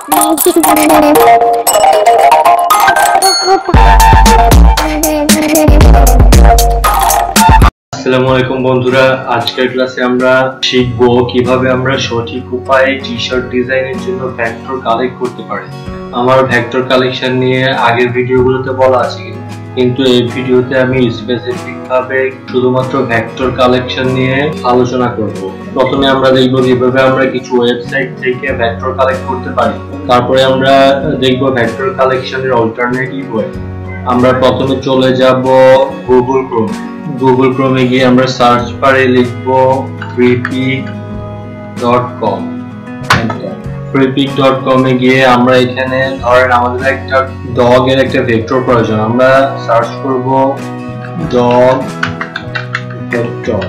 আসসালামু আলাইকুম বন্ধুরা, আজকের ক্লাসে আমরা শিখবো কিভাবে আমরা সঠিক উপায়ে টি-শার্ট ডিজাইনের জন্য ভেক্টর কালেক্ট করতে পারি। আমার ভেক্টর কালেকশন নিয়ে আগের ভিডিওগুলোতে বলা আছে, কিন্তু এই ভিডিওতে আমি স্পেসিফিক ভাবে শুধুমাত্র ভেক্টর কালেকশন নিয়ে আলোচনা করব। প্রথমে আমরা দেখব কিভাবে আমরা কিছু ওয়েবসাইট থেকে ভেক্টর কালেক্ট করতে পারি। তারপরে আমরা দেখব ভেক্টর কালেকশনের অল্টারনেটিভ ওয়ে। আমরা প্রথমে চলে যাব গুগল ক্রোমে গিয়ে আমরা সার্চ বারে লিখব freepik.com। freepik.com এ গিয়ে আমরা এখানে ধরেন আমাদের একটা ডগ এর একটা ভেক্টর প্রয়োজন, আমরা সার্চ করব ডগ ভেক্টর,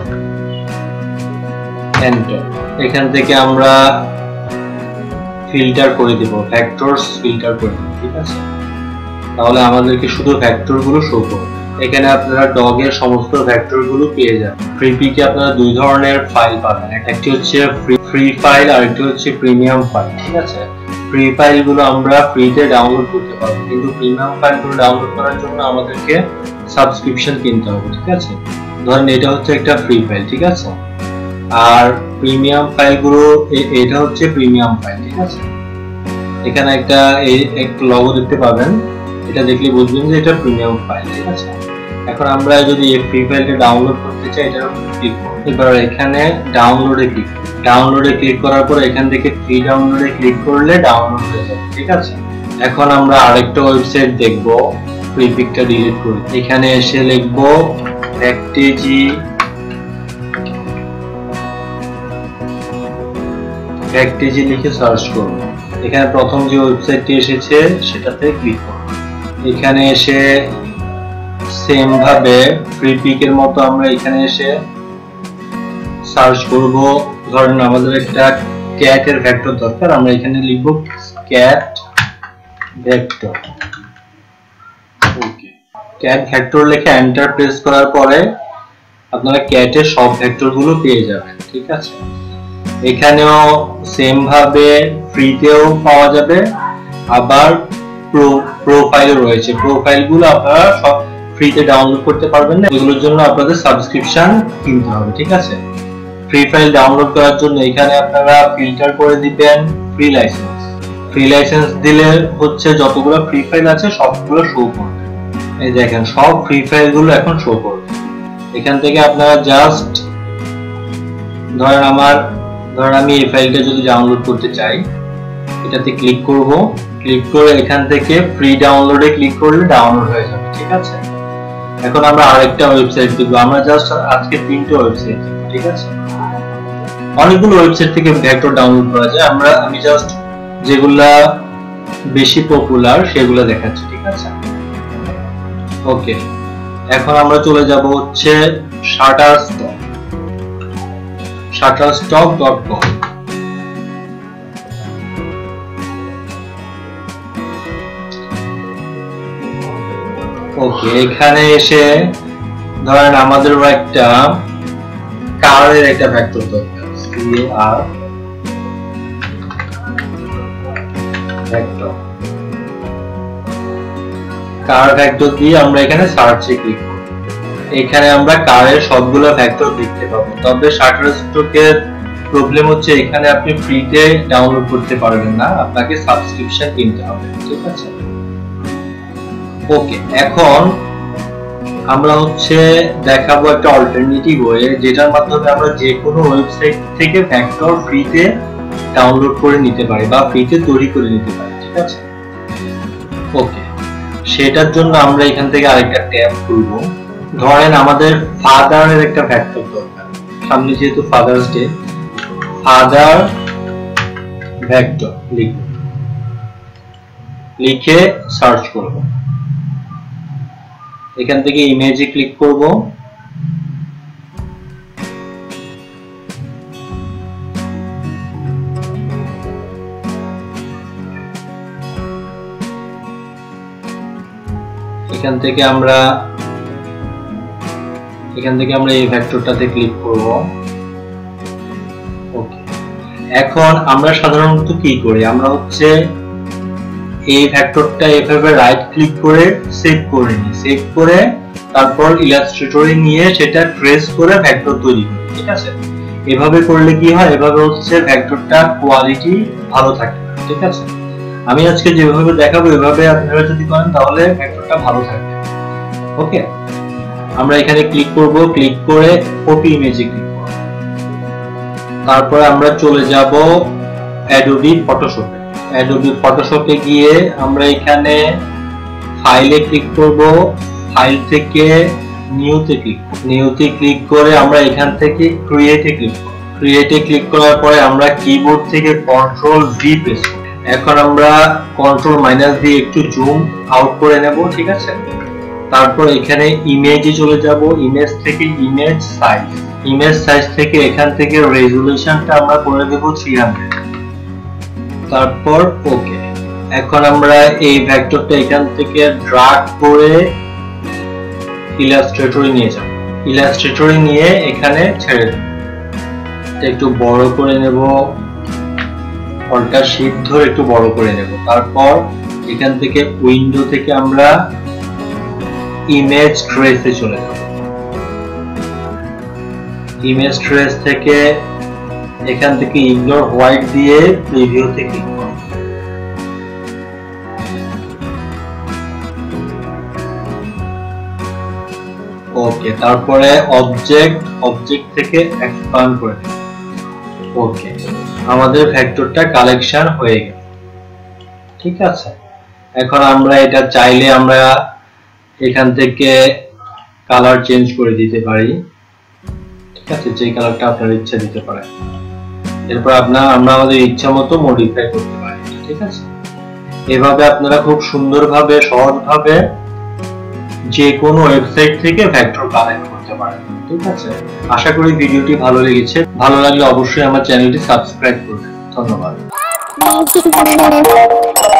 এন্টার। এখান থেকে আমরা ফিল্টার করে দিব, ভেক্টরস ফিল্টার করে দিব, ঠিক আছে? তাহলে আমাদেরকে শুধু ভেক্টর গুলো শো করবে। এখানে আপনারা ডগ এর সমস্ত ভেক্টর গুলো পেয়ে যাবেন। ফ্রিপিকে আপনারা দুই ধরনের ফাইল পাবেন, একটি হচ্ছে ফ্রি ফাইল আর একটি হচ্ছে প্রিমিয়াম ফাইল, ঠিক আছে? ফ্রি ফাইল গুলো আমরা ফ্রিতে ডাউনলোড করতে পারবো, কিন্তু প্রিমিয়াম ফাইল গুলো ডাউনলোড করার জন্য আমাদেরকে সাবস্ক্রিপশন কিনতে হবে, ঠিক আছে? ধরেন এটা হচ্ছে একটা ফ্রি ফাইল, ঠিক আছে? আর প্রিমিয়াম ফাইল গুলো, এটা হচ্ছে প্রিমিয়াম ফাইল, ঠিক আছে? এখানে একটা লোগো দেখতে পাবেন, এটা দেখলে বুঝবেন যে এটা প্রিমিয়াম ফাইল, ঠিক আছে? এখন আমরা যদি এই ফ্রি ফাইলটা ডাউনলোড করতে চাই, এটার উপর ক্লিক করব। এবার এখানে ডাউনলোডে ক্লিক করার পর এখান থেকে ফ্রি ডাউনলোডে ক্লিক করলে ডাউনলোড হয়ে যাবে, ঠিক আছে? এখন আমরা আরেকটা ওয়েবসাইট দেখব, ফ্রিপিকটা ডিলিট করে এখানে এসে লিখব ভেক্টেজি লিখে সার্চ করব। এখানে প্রথম যে ওয়েবসাইটটি এসেছে সেটাতে ক্লিক করব। এখানে এসে সেম ভাবে ফ্রিপিকের মতো আমরা এখানে এসে সার্চ করব। ধরেন আমাদের একটা ক্যাট এর ভেক্টর দরকার, আমরা এখানে লিখব cat vector. Okay, cat vector লিখে এন্টার প্রেস করার পরে আপনারা ক্যাটের সব ভেক্টর গুলো পেয়ে যাবেন, ঠিক আছে? এখানেও সেম ভাবে ফ্রিতেও পাওয়া যাবে, আবার প্রোফাইলও রয়েছে। প্রোফাইলগুলো আপনারা সব ফ্রিতে ডাউনলোড করতে পারবেন না, এগুলোর জন্য আপনাদের সাবস্ক্রিপশন কিনতে হবে, ঠিক আছে? ফ্রি ফাইল ডাউনলোড করার জন্য এখানে আপনারা ফিল্টার করে দিবেন ফ্রি লাইসেন্স দিলে হচ্ছে যতগুলো ফ্রি ফাইল আছে সবগুলো শো করবে। এই দেখেন সব ফ্রি ফাইলগুলো এখন শো করবে। এখান থেকে আপনারা জাস্ট ধরেন আমি এই ফাইলটা যদি ডাউনলোড করতে চাই, এটাতে ক্লিক করব। ক্লিক করে এখান থেকে ফ্রি ডাউনলোডে ক্লিক করলে ডাউনলোড হয়ে যাবে, ঠিক আছে? এখন আমরা আরেকটা ওয়েবসাইট দেখব। আমরা জাস্ট আজকে তিনটে ওয়েবসাইট, ঠিক আছে? অনেকগুলো ওয়েবসাইট থেকে ভেক্টর ডাউনলোড করা যায়, আমি জাস্ট যেগুলা বেশি পপুলার সেগুলো দেখাচ্ছি, ঠিক আছে? ওকে, এখন আমরা চলে যাব হচ্ছে shutterstock.com। ওকে, এখানে এসে ধরেন আমাদের একটা কারের একটা ভেক্টর দরকার, কার ভেক্টর দিয়ে আমরা এখানে সার্চে ক্লিক করব। এখানে আমরা কারের সবগুলো ভেক্টর দেখতে পাবো, তবে শাটারস্টকের প্রবলেম হচ্ছে এখানে আপনি ফ্রিতে ডাউনলোড করতে পারবেন না, আপনাকে সাবস্ক্রিপশন কিনতে হবে, ঠিক আছে? ওকে, এখন আমরা হচ্ছে দেখাবো একটা অল্টারনেটিভ ওয়ে, যেটার মাধ্যমে আমরা যে কোনো ওয়েবসাইট থেকে ভেক্টর ফ্রিতে ডাউনলোড করে নিতে পারি বা ফ্রিতে তৈরি করে নিতে পারি, ঠিক আছে? ওকে, সেটার জন্য আমরা এখান থেকে আরেকটা ট্যাব খুলব। ধরেন আমাদের ফাদারের একটা ভেক্টর দরকার, সামনে যেহেতু ফাদার্স ডে, ফাদার ভেক্টর লিখে সার্চ করব। এখান থেকে ইমেজে ক্লিক করব। এখান থেকে আমরা এই ভেক্টরটাতে ক্লিক করব। ওকে, এখন আমরা সাধারণত কি করি, আমরা হচ্ছে এই ভেক্টরটা এভাবে রাইট ক্লিক করে সেভ করে নিই, সেভ করে তারপর ইলাস্ট্রেটরে নিয়ে সেটা ট্রেস করে ভেক্টর তৈরি করি। ঠিক আছে, এভাবে করলে কি হয়, এভাবে হচ্ছে ভেক্টরটা কোয়ালিটি ভালো থাকে। ঠিক আছে, আমি আজকে যেভাবে দেখাবো এভাবে আপনারা যদি করেন তাহলে ভেক্টরটা ভালো থাকবে। ওকে, আমরা এখানে ক্লিক করব, ক্লিক করে কপি ইমেজে ক্লিক করব, তারপরে আমরা চলে যাব অ্যাডোবি ফটোশপে। অ্যাডোবি ফটোশপে গিয়ে আমরা এখানে ফাইলে ক্লিক করব, ফাইল থেকে নিউতে ক্লিক করব, নিউতে ক্লিক করে আমরা এখান থেকে ক্রিয়েটে ক্লিক করব। ক্রিয়েটে ক্লিক করার পরে আমরা কিবোর্ড থেকে কন্ট্রোল ভি প্রেস করব। এখন আমরা কন্ট্রোল মাইনাস দিয়ে একটু জুম আউট করে নেব। ঠিক আছে, তারপর এখানে ইমেজে চলে যাব, ইমেজ থেকে ইমেজ সাইজ, ইমেজ সাইজ থেকে এখান থেকে রেজোলিউশনটা আমরা করে দেব 300। তারপর ওকে। এখন আমরা এই ভেক্টরটা এখান থেকে ড্র্যাগ করে ইলাস্ট্রেটরে নিয়ে যাব, ইলাস্ট্রেটরে নিয়ে এখানে ছেড়ে দেব। একটু বড় করে নেব, ফন্টটা শিফট ধরে একটু বড় করে নেব। তারপর এখান থেকে উইন্ডো থেকে আমরা ইমেজ ট্রেসে চলে যাব, ইমেজ ট্রেস থেকে এখান থেকে ইগনোর হোয়াইট দিয়ে প্রিভিউতে ক্লিক করব। ওকে, তারপরে অবজেক্ট থেকে এক্সপ্যান্ড করে দেব। ওকে, আমাদের ভেক্টরটা কালেকশন হয়ে গেল। ঠিক আছে, এখন আমরা এটা চাইলে আমরা এখান থেকে কালার চেঞ্জ করে দিতে পারি। ঠিক আছে, যে কালারটা আপনার ইচ্ছা দিতে পারেন, এরপর আমরা আমাদের ইচ্ছা মতো মডিফাই করতে পারি। ঠিক আছে, এভাবে আপনারা খুব সুন্দরভাবে সহজভাবে যে কোনো ওয়েবসাইট থেকে ভেক্টর কালেক্ট করতে পারেন। ঠিক আছে, আশা করি ভিডিওটি ভালো লেগেছে। ভালো লাগলে অবশ্যই আমার চ্যানেলটি সাবস্ক্রাইব করবেন। ধন্যবাদ।